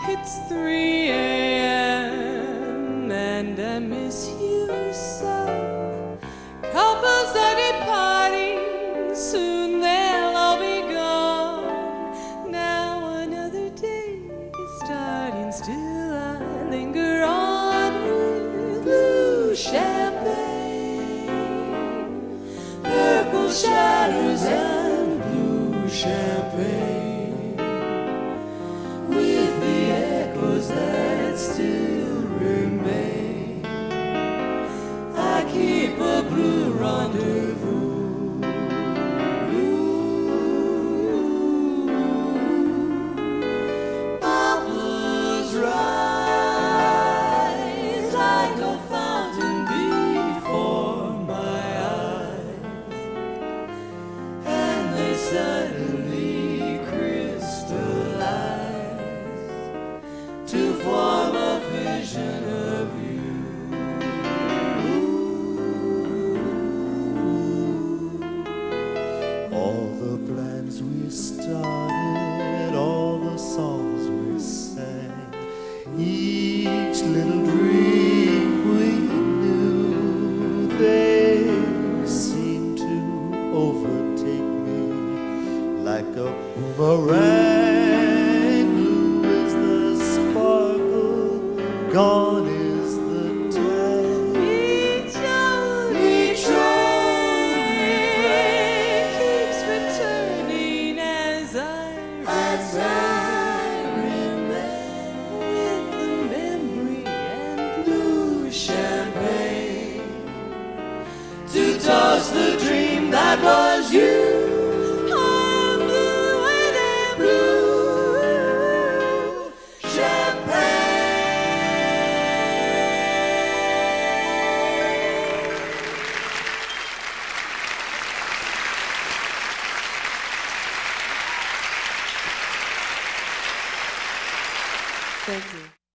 It's 3 a.m. and I miss you so. Couples are departing, soon they'll all be gone. Now another day is starting, still I linger on with blue champagne, purple shadows and blue champagne, with the echoes that still remain. I keep a blue rendezvous. Bubbles rise like a fountain before my eyes, and they suddenly crystallize to form a vision of you. All the plans we started, all the songs we sang, each little dream we knew, they seem to overtake me like a boomerang. Blue is the sparkle, gone is the tide. Each old refrain keeps returning as I remain with the memory and blue champagne to toss the dream that was you. I'm blue and I'm blue champagne. Thank you.